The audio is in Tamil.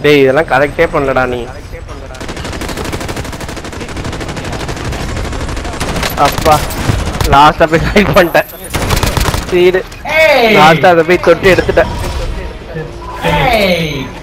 டேய் இதெல்லாம் கரெக்டே பண்ணலடா நீ. அப்பா லாஸ்டா போய் கைட் பண்ணிட்டேன். சீடு லாஸ்டா அதை போய் தொட்டு எடுத்துட்டேன்.